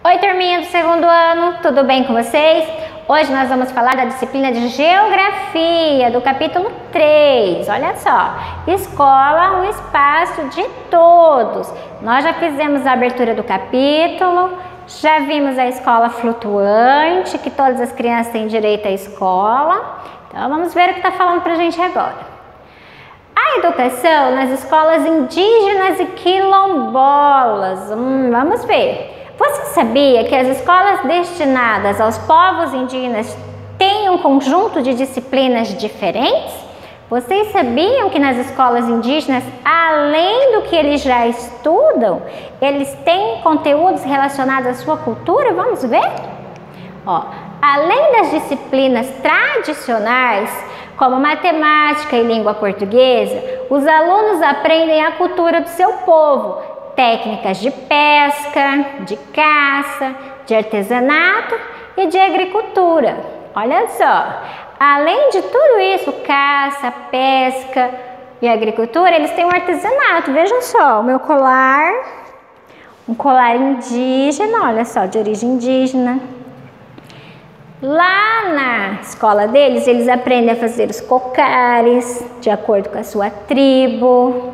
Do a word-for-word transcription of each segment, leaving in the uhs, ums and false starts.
Oi, turminha do segundo ano, tudo bem com vocês? Hoje nós vamos falar da disciplina de Geografia, do capítulo três. Olha só, escola, um espaço de todos. Nós já fizemos a abertura do capítulo, já vimos a escola flutuante, que todas as crianças têm direito à escola. Então vamos ver o que está falando pra gente agora. A educação nas escolas indígenas e quilombolas. Hum, vamos ver. Você sabia que as escolas destinadas aos povos indígenas têm um conjunto de disciplinas diferentes? Vocês sabiam que nas escolas indígenas, além do que eles já estudam, eles têm conteúdos relacionados à sua cultura? Vamos ver? Ó, além das disciplinas tradicionais, como matemática e língua portuguesa, os alunos aprendem a cultura do seu povo, técnicas de pesca, de caça, de artesanato e de agricultura. Olha só, além de tudo isso, caça, pesca e agricultura, eles têm um artesanato. Vejam só, o meu colar, um colar indígena, olha só, de origem indígena. Lá na escola deles, eles aprendem a fazer os cocares, de acordo com a sua tribo.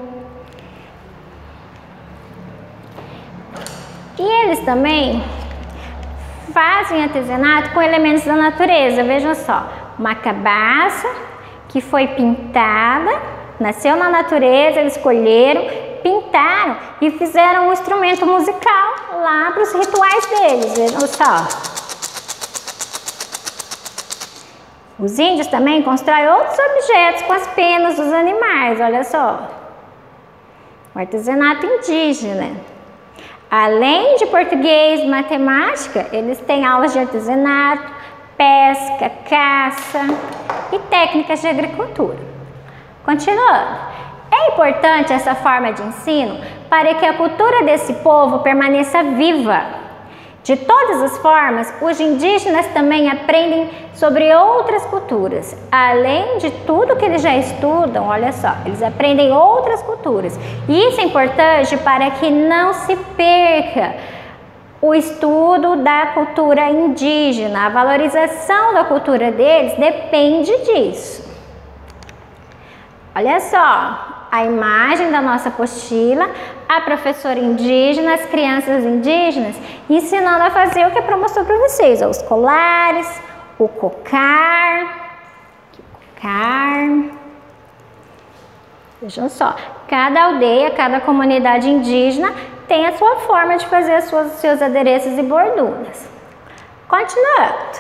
E eles também fazem artesanato com elementos da natureza. Vejam só, uma cabaça que foi pintada, nasceu na natureza, eles colheram, pintaram e fizeram um instrumento musical lá para os rituais deles. Vejam só. Os índios também constroem outros objetos com as penas dos animais, olha só. O artesanato indígena. Além de português e matemática, eles têm aulas de artesanato, pesca, caça e técnicas de agricultura. Continuando, é importante essa forma de ensino para que a cultura desse povo permaneça viva. De todas as formas, os indígenas também aprendem sobre outras culturas. Além de tudo que eles já estudam, olha só, eles aprendem outras culturas. E isso é importante para que não se perca o estudo da cultura indígena. A valorização da cultura deles depende disso. Olha só, a imagem da nossa apostila, a professora indígena, as crianças indígenas, ensinando a fazer o que eu mostrou para vocês, ó, os colares, o cocar, o cocar. Vejam só, cada aldeia, cada comunidade indígena tem a sua forma de fazer as suas, seus adereços e borduras. Continuando.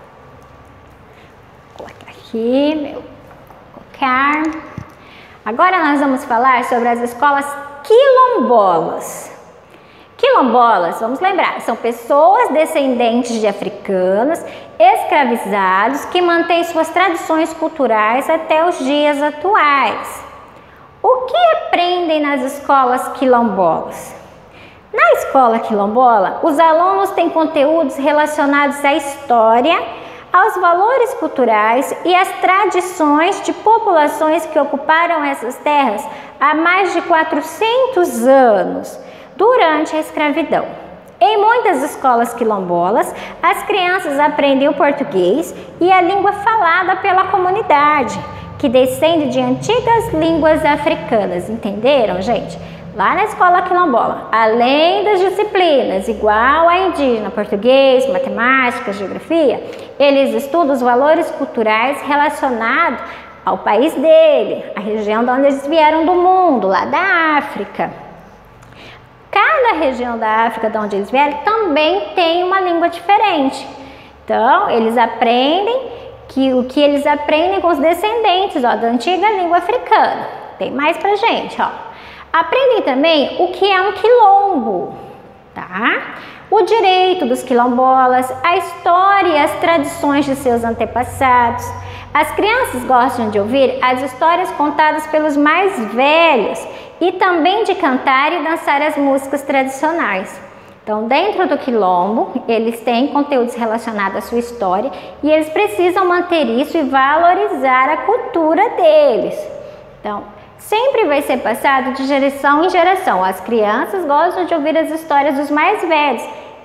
Vou colocar aqui meu cocar. Agora nós vamos falar sobre as escolas quilombolas. Quilombolas, vamos lembrar, são pessoas descendentes de africanos escravizados que mantêm suas tradições culturais até os dias atuais. O que aprendem nas escolas quilombolas? Na escola quilombola, os alunos têm conteúdos relacionados à história, aos valores culturais e às tradições de populações que ocuparam essas terras há mais de quatrocentos anos, durante a escravidão. Em muitas escolas quilombolas, as crianças aprendem o português e a língua falada pela comunidade, que descende de antigas línguas africanas. Entenderam, gente? Lá na escola quilombola, além das disciplinas igual a indígena, português, matemática, geografia, eles estudam os valores culturais relacionados ao país dele, a região de onde eles vieram do mundo, lá da África. Cada região da África de onde eles vieram também tem uma língua diferente. Então, eles aprendem que o que eles aprendem com os descendentes, ó, da antiga língua africana. Tem mais pra gente, ó. Aprendem também o que é um quilombo, tá? O direito dos quilombolas, a história e as tradições de seus antepassados. As crianças gostam de ouvir as histórias contadas pelos mais velhos e também de cantar e dançar as músicas tradicionais. Então, dentro do quilombo, eles têm conteúdos relacionados à sua história e eles precisam manter isso e valorizar a cultura deles. Então, sempre vai ser passado de geração em geração. As crianças gostam de ouvir as histórias dos mais velhos,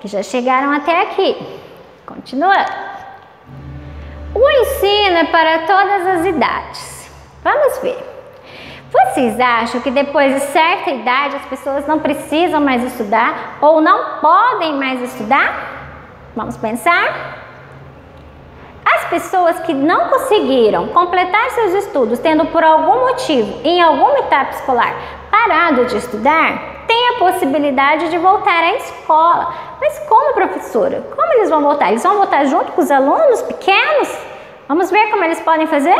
que já chegaram até aqui. Continuando. O ensino é para todas as idades. Vamos ver. Vocês acham que depois de certa idade as pessoas não precisam mais estudar ou não podem mais estudar? Vamos pensar? As pessoas que não conseguiram completar seus estudos, tendo por algum motivo, em alguma etapa escolar, parado de estudar, têm a possibilidade de voltar à escola. Mas como, professora? Como eles vão voltar? Eles vão voltar junto com os alunos pequenos? Vamos ver como eles podem fazer?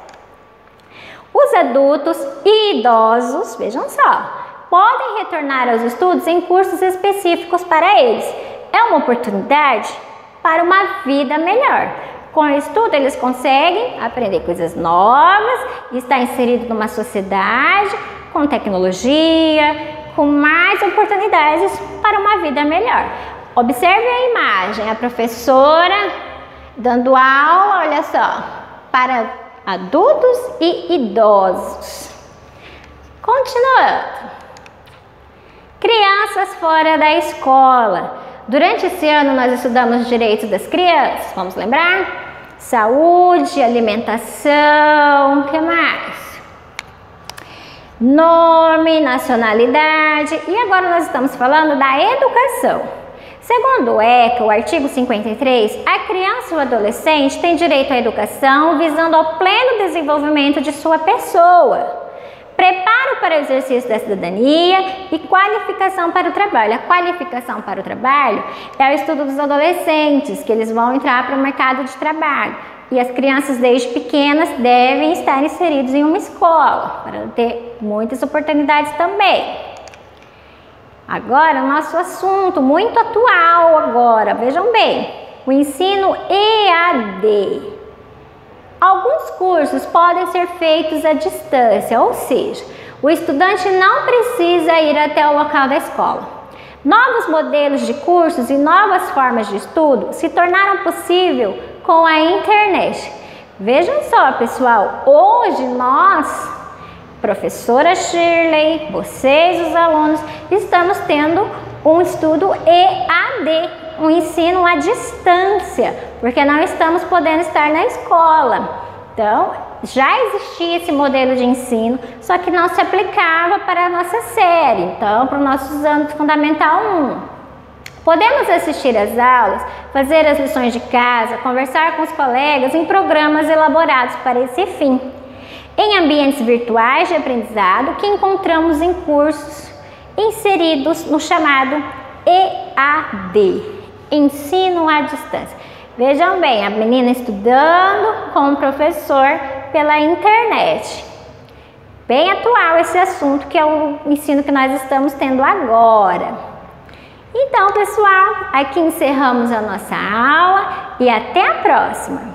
Os adultos e idosos, vejam só, podem retornar aos estudos em cursos específicos para eles. É uma oportunidade para uma vida melhor. Com o estudo, eles conseguem aprender coisas novas, estar inserido numa sociedade com tecnologia, com mais oportunidades para uma vida melhor. Observe a imagem, a professora dando aula, olha só, para adultos e idosos. Continuando. Crianças fora da escola. Durante esse ano nós estudamos os direitos das crianças, vamos lembrar? Saúde, alimentação, o que mais? Nome, nacionalidade e agora nós estamos falando da educação. Segundo o ECA, o artigo cinquenta e três, a criança ou adolescente tem direito à educação visando ao pleno desenvolvimento de sua pessoa. Preparo para o exercício da cidadania e qualificação para o trabalho. A qualificação para o trabalho é o estudo dos adolescentes, que eles vão entrar para o mercado de trabalho. E as crianças desde pequenas devem estar inseridos em uma escola, para ter muitas oportunidades também. Agora, o nosso assunto muito atual agora, vejam bem, o ensino E A D. Alguns cursos podem ser feitos à distância, ou seja, o estudante não precisa ir até o local da escola. Novos modelos de cursos e novas formas de estudo se tornaram possível com a internet. Vejam só, pessoal, hoje nós, professora Shirley, vocês, os alunos, estamos tendo um estudo E A D, um ensino à distância, porque não estamos podendo estar na escola. Então, já existia esse modelo de ensino, só que não se aplicava para a nossa série, então, para os nossos anos Fundamental um. Podemos assistir às aulas, fazer as lições de casa, conversar com os colegas em programas elaborados para esse fim. Em ambientes virtuais de aprendizado que encontramos em cursos inseridos no chamado E A D, ensino à distância. Vejam bem, a menina estudando com o professor pela internet. Bem atual esse assunto, que é o ensino que nós estamos tendo agora. Então, pessoal, aqui encerramos a nossa aula e até a próxima!